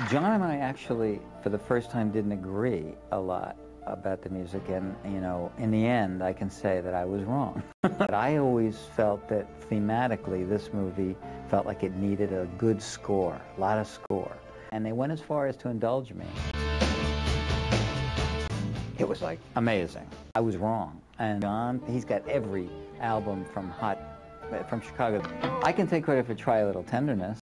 John and I actually, for the first time, didn't agree a lot about the music, and, you know, in the end, I can say that I was wrong. But I always felt that thematically, this movie felt like it needed a good score, a lot of score. And they went as far as to indulge me. It was like amazing. I was wrong. And John, he's got every album from Chicago. I can take credit for Try a Little Tenderness.